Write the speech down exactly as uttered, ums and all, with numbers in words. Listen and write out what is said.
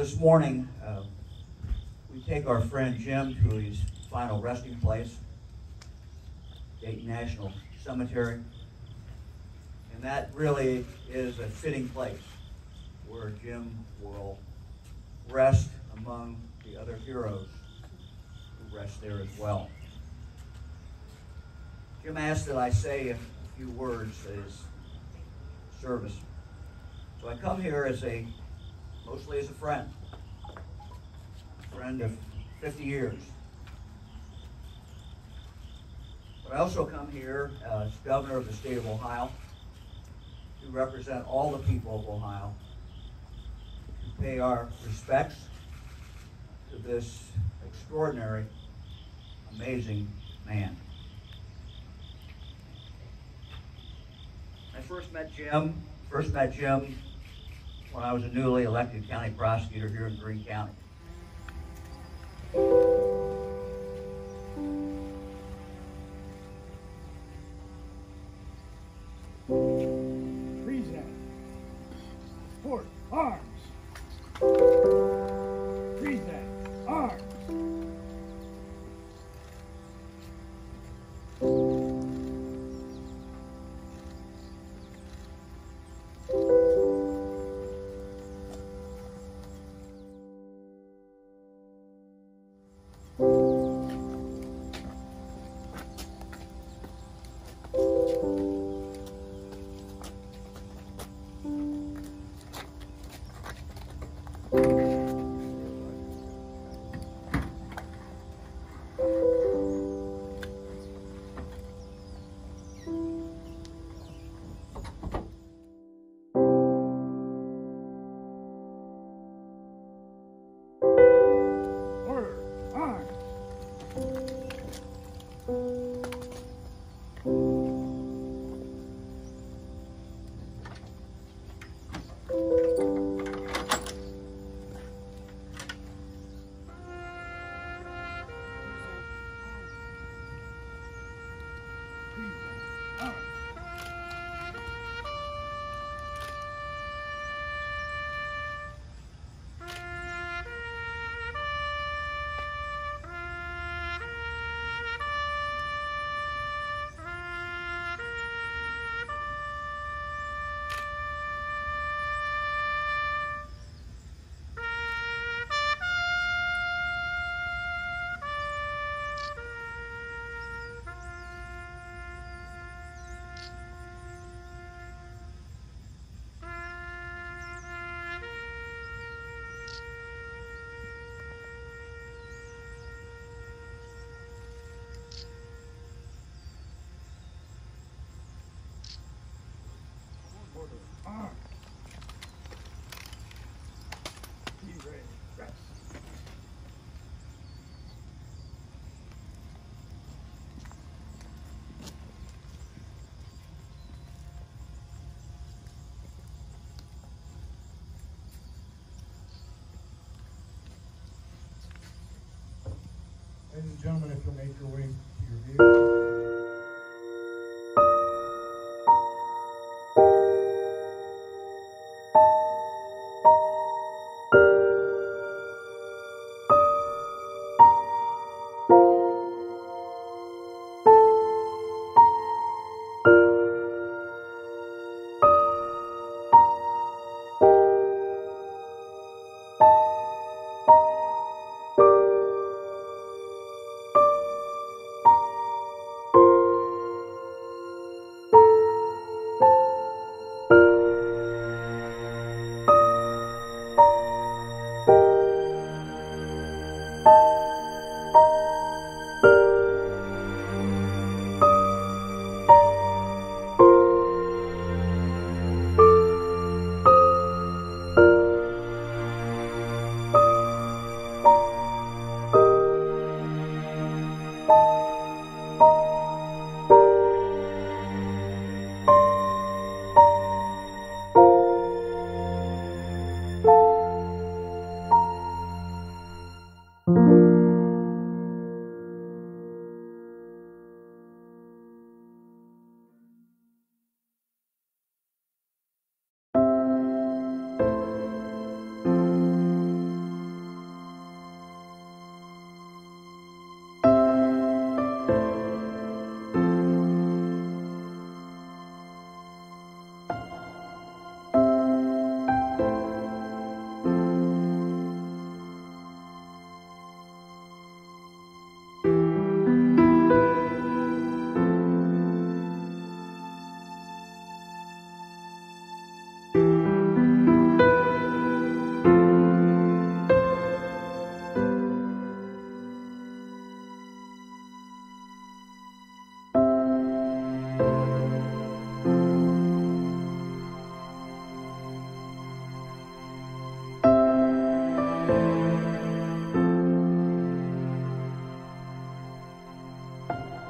this morning, uh, we take our friend Jim to his final resting place, Dayton National Cemetery. And that really is a fitting place where Jim will rest among the other heroes who rest there as well. Jim asked that I say a few words at his service. So I come here as a, mostly as a friend, a friend of fifty years. But I also come here as governor of the state of Ohio to represent all the people of Ohio, to pay our respects to this extraordinary, amazing man. I first met Jim, first met Jim when I was a newly elected county prosecutor here in Greene County. Present. Sport. Arms. Present. Arms. Arms. Be ready. Rest. Ladies and gentlemen, if you'll make your way to your vehicle. Thank you.